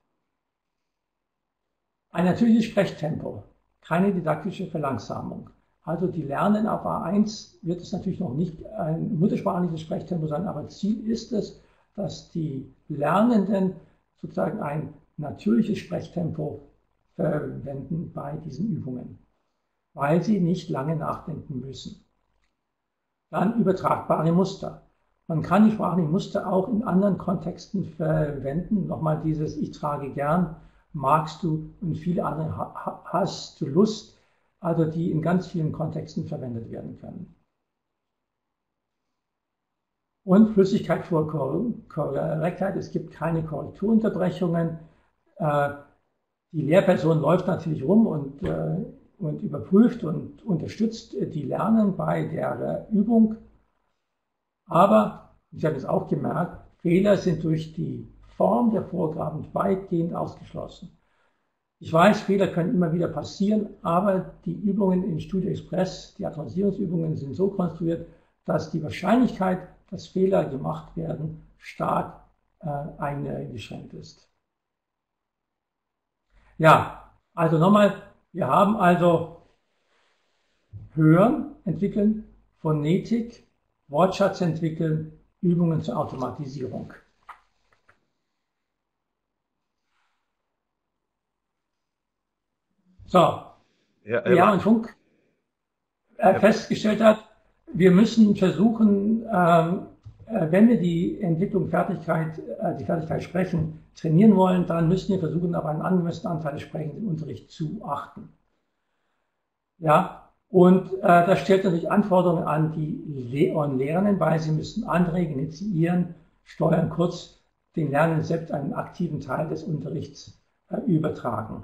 Ein natürliches Sprechtempo, keine didaktische Verlangsamung. Also die Lernen auf A eins wird es natürlich noch nicht ein muttersprachliches Sprechtempo sein, aber Ziel ist es, dass die Lernenden sozusagen ein natürliches Sprechtempo verwenden bei diesen Übungen, weil sie nicht lange nachdenken müssen. Dann übertragbare Muster. Man kann die sprachlichen Muster auch in anderen Kontexten verwenden. Nochmal dieses Ich trage gern, magst du und viele andere hast du Lust, also die in ganz vielen Kontexten verwendet werden können. Und Flüssigkeit vor Korrektheit, es gibt keine Korrekturunterbrechungen. Die Lehrperson läuft natürlich rum und, und überprüft und unterstützt die Lernen bei der Übung. Aber, ich habe es auch gemerkt, Fehler sind durch die Form der Vorgaben weitgehend ausgeschlossen. Ich weiß, Fehler können immer wieder passieren, aber die Übungen in Studio Express, die Automatisierungsübungen sind so konstruiert, dass die Wahrscheinlichkeit, dass Fehler gemacht werden, stark äh, eingeschränkt ist. Ja, also nochmal, wir haben also Hören entwickeln, Phonetik, Wortschatz entwickeln, Übungen zur Automatisierung. So, ja, wie Hermann Funk äh, ja. festgestellt hat, wir müssen versuchen, ähm, äh, wenn wir die Entwicklung Fertigkeit, äh, die Fertigkeit sprechen, trainieren wollen, dann müssen wir versuchen, auf einen angemessenen Anteil des Sprechens im Unterricht zu achten. Ja, und äh, das stellt natürlich Anforderungen an die Lehrer und Lehrenden, weil sie müssen anregen, initiieren, steuern, kurz den Lernenden selbst einen aktiven Teil des Unterrichts äh, übertragen.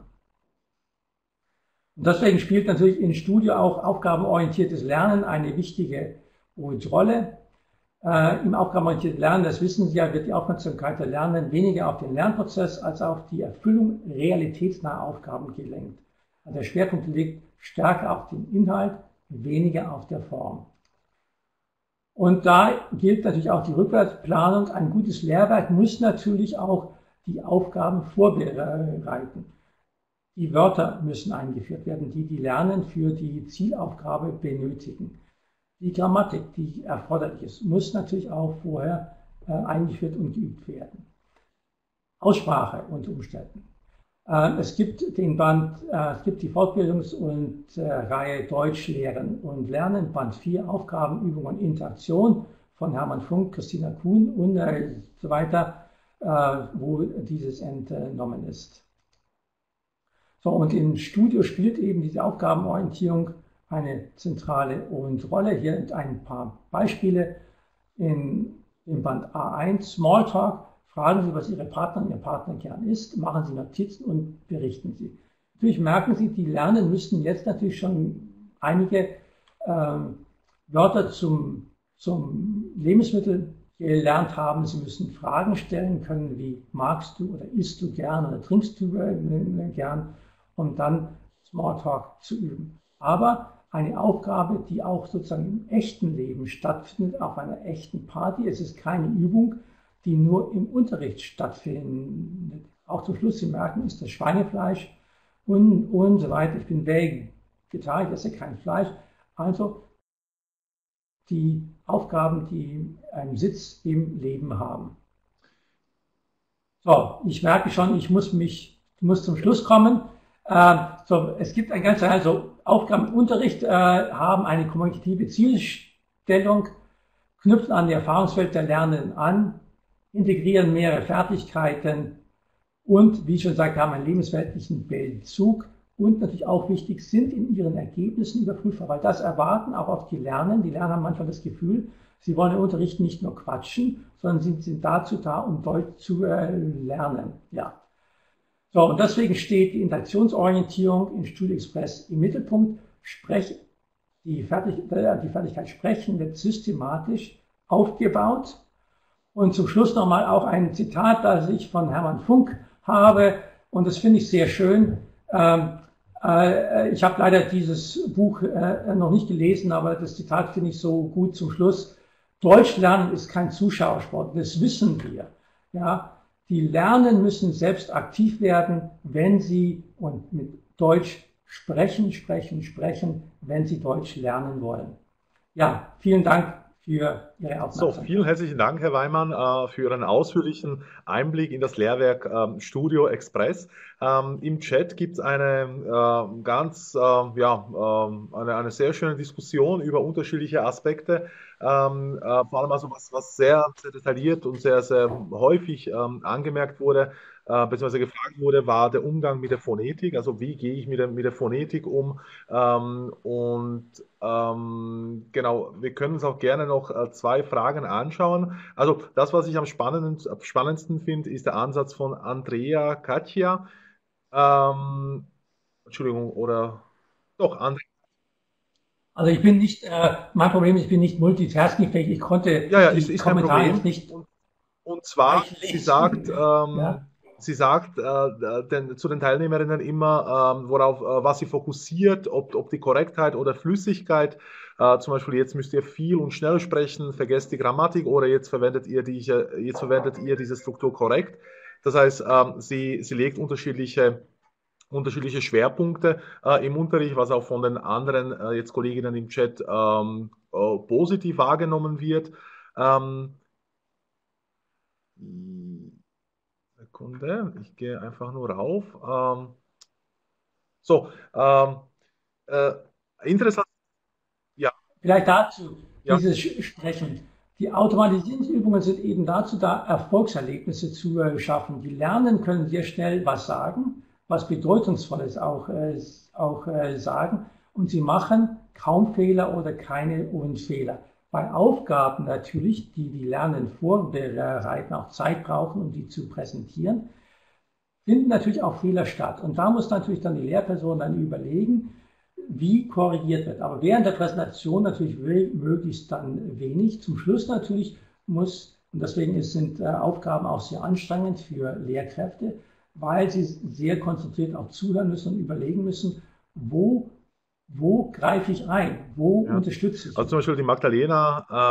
Und deswegen spielt natürlich in Studio auch aufgabenorientiertes Lernen eine wichtige Rolle. Äh, Im aufgabenorientierten Lernen, das wissen Sie ja, wird die Aufmerksamkeit der Lernenden weniger auf den Lernprozess als auf die Erfüllung realitätsnaher Aufgaben gelenkt. Also der Schwerpunkt liegt stärker auf dem Inhalt, weniger auf der Form. Und da gilt natürlich auch die Rückwärtsplanung. Ein gutes Lehrwerk muss natürlich auch die Aufgaben vorbereiten. Die Wörter müssen eingeführt werden, die die Lernen für die Zielaufgabe benötigen. Die Grammatik, die erforderlich ist, muss natürlich auch vorher äh, eingeführt und geübt werden. Aussprache unter Umständen. Äh, es gibt den Band, äh, es gibt die Fortbildungs- und äh, Reihe Deutsch lehren und lernen, Band vier, Aufgaben, Übungen und Interaktion von Hermann Funk, Christina Kuhn und äh, so weiter, äh, wo dieses entnommen ist. So, und im Studio spielt eben diese Aufgabenorientierung eine zentrale und Rolle. Hier ein paar Beispiele. In, im Band A eins, Smalltalk, fragen Sie, was Ihre Partnerin, Ihr Partner gern isst, machen Sie Notizen und berichten Sie. Natürlich merken Sie, die Lernen müssten jetzt natürlich schon einige ähm, Wörter zum, zum Lebensmittel gelernt haben. Sie müssen Fragen stellen können, wie magst du oder isst du gern oder trinkst du äh, gern, um dann Smalltalk zu üben. Aber eine Aufgabe, die auch sozusagen im echten Leben stattfindet, auf einer echten Party. Es ist keine Übung, die nur im Unterricht stattfindet. Auch zum Schluss, Sie merken, ist das Schweinefleisch und, und so weiter. Ich bin Vegetarier, ich esse kein Fleisch. Also die Aufgaben, die einen Sitz im Leben haben. So, ich merke schon, ich muss mich, muss zum Schluss kommen. Äh, so, es gibt ein ganzes, also Aufgaben im Unterricht äh, haben eine kommunikative Zielstellung, knüpfen an die Erfahrungswelt der Lernenden an, integrieren mehrere Fertigkeiten und, wie ich schon sagte, haben einen lebensweltlichen Bezug und natürlich auch wichtig sind in ihren Ergebnissen überprüfbar, weil das erwarten auch auf die Lernen. Die Lerner haben manchmal das Gefühl, sie wollen im Unterricht nicht nur quatschen, sondern sie sind dazu da, um Deutsch zu äh, lernen. Ja. So, und deswegen steht die Interaktionsorientierung im StudioExpress im Mittelpunkt. Sprech, die, Fertig, die Fertigkeit Sprechen wird systematisch aufgebaut. Und zum Schluss nochmal auch ein Zitat, das ich von Hermann Funk habe. Und das finde ich sehr schön. Ähm, äh, ich habe leider dieses Buch äh, noch nicht gelesen, aber das Zitat finde ich so gut zum Schluss. Deutsch lernen ist kein Zuschauersport, das wissen wir. Ja, die Lernen müssen selbst aktiv werden, wenn sie und mit Deutsch sprechen, sprechen, sprechen, wenn sie Deutsch lernen wollen. Ja, vielen Dank für Ihre
So,
Aufmerksamkeit.
vielen herzlichen Dank, Herr Weimann, äh, für Ihren ausführlichen Einblick in das Lehrwerk ähm, Studio Express. Ähm, im Chat gibt es eine äh, ganz, äh, ja, äh, eine, eine sehr schöne Diskussion über unterschiedliche Aspekte. Ähm, äh, vor allem also was, was sehr, sehr detailliert und sehr, sehr häufig ähm, angemerkt wurde, äh, beziehungsweise gefragt wurde, war der Umgang mit der Phonetik. Also wie gehe ich mit der, mit der Phonetik um? Ähm, und ähm, genau, wir können uns auch gerne noch äh, zwei Fragen anschauen. Also das, was ich am spannendsten, am spannendsten finde, ist der Ansatz von Andrea Caccia. Ähm, Entschuldigung, oder doch, Andrea.
Also ich bin nicht, äh, mein Problem ist, ich bin nicht multitaskingfähig. Ich konnte
Ja, ja, ist,
die
ist kein
Kommentare jetzt
Problem.
nicht
Und, und zwar,
gleich
sie sagt,
lesen. Ja.
ähm, sie sagt äh, den, zu den Teilnehmerinnen immer, ähm, worauf, äh, was sie fokussiert, ob, ob die Korrektheit oder Flüssigkeit. Äh, zum Beispiel, jetzt müsst ihr viel und schnell sprechen, vergesst die Grammatik oder jetzt verwendet ihr, die, jetzt verwendet ihr diese Struktur korrekt. Das heißt, ähm, sie, sie legt unterschiedliche unterschiedliche Schwerpunkte äh, im Unterricht, was auch von den anderen äh, jetzt Kolleginnen im Chat ähm, äh, positiv wahrgenommen wird. Ähm, Sekunde, ich gehe einfach nur rauf. Ähm, so, ähm, äh, interessant, ja,
Vielleicht dazu,
ja.
dieses Sprechen. Die Automatisierungsübungen sind eben dazu da, Erfolgserlebnisse zu äh, schaffen. Die Lernen können sehr schnell was sagen, was Bedeutungsvolles auch, äh, auch äh, sagen. Und sie machen kaum Fehler oder keine Unfehler. Bei Aufgaben natürlich, die die Lernen vorbereiten, auch Zeit brauchen, um die zu präsentieren, finden natürlich auch Fehler statt. Und da muss natürlich dann die Lehrperson dann überlegen, wie korrigiert wird. Aber während der Präsentation natürlich möglichst dann wenig. Zum Schluss natürlich muss, und deswegen sind äh, Aufgaben auch sehr anstrengend für Lehrkräfte, weil sie sehr konzentriert auch zuhören müssen und überlegen müssen, wo, wo greife ich ein, wo
Ja.
unterstütze ich.
Also zum Beispiel die Magdalena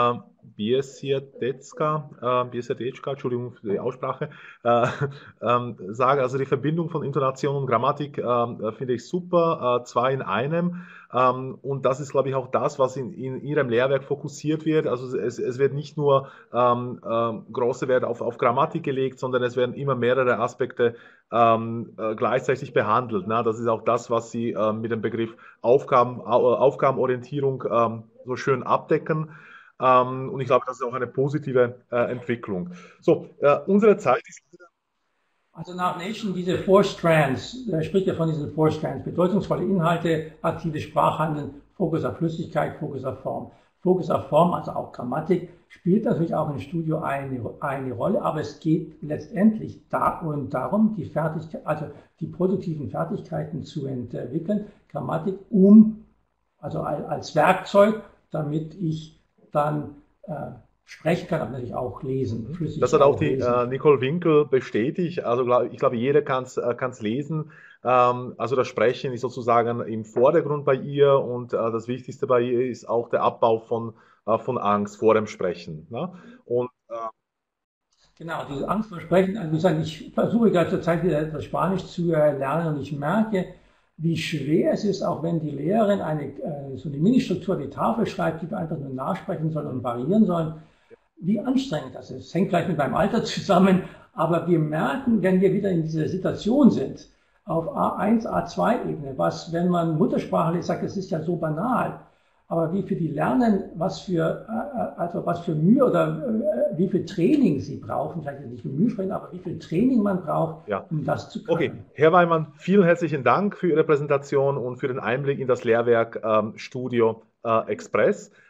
Biesiadecka, äh, Biesiadecka, Entschuldigung für die Aussprache, äh, ähm, sage. Also die Verbindung von Intonation und Grammatik äh, finde ich super, äh, zwei in einem. Ähm, und das ist, glaube ich, auch das, was in, in Ihrem Lehrwerk fokussiert wird. Also es, es wird nicht nur ähm, ähm, große Wert auf, auf Grammatik gelegt, sondern es werden immer mehrere Aspekte ähm, äh, gleichzeitig behandelt. Ne? Das ist auch das, was Sie äh, mit dem Begriff Aufgaben, Au- Aufgabenorientierung ähm, so schön abdecken. Ähm, und ich glaube, das ist auch eine positive äh, Entwicklung. So, äh, unsere Zeit ist.
Also nach Nation diese Four Strands, er spricht ja von diesen Four Strands, bedeutungsvolle Inhalte, aktives Sprachhandeln, Fokus auf Flüssigkeit, Fokus auf Form. Fokus auf Form, also auch Grammatik, spielt natürlich auch im Studio eine, eine Rolle, aber es geht letztendlich da und darum, die Fertigkeit, also die produktiven Fertigkeiten zu entwickeln, Grammatik, um, also als Werkzeug, damit ich dann äh, sprechen kann, aber natürlich auch lesen,
Das
flüssig
hat auch
auch
die
lesen.
äh, Nicole Winkel bestätigt. Also glaub, ich glaube, jeder kann es äh, kann's lesen. Ähm, also das Sprechen ist sozusagen im Vordergrund bei ihr und äh, das Wichtigste bei ihr ist auch der Abbau von, äh, von Angst vor dem Sprechen. Ne? Und äh,
Genau, diese Angst vor Sprechen. Also wie gesagt, ich versuche gerade zurzeit wieder etwas Spanisch zu äh, lernen und ich merke, wie schwer es ist, auch wenn die Lehrerin eine, äh, so eine Mini-Struktur, die Tafel schreibt, die wir einfach nur nachsprechen sollen und variieren sollen, wie anstrengend das ist. Es hängt vielleicht mit meinem Alter zusammen, aber wir merken, wenn wir wieder in dieser Situation sind, auf A eins, A zwei Ebene, was, wenn man Muttersprachler sagt, es ist ja so banal, aber wie viel die lernen, was für, also was für Mühe oder wie viel Training sie brauchen, vielleicht nicht für Mühe sprechen, aber wie viel Training man braucht,
ja.
um das zu
Okay,
können.
Herr Weimann, vielen herzlichen Dank für Ihre Präsentation und für den Einblick in das Lehrwerk ähm, Studio äh, Express.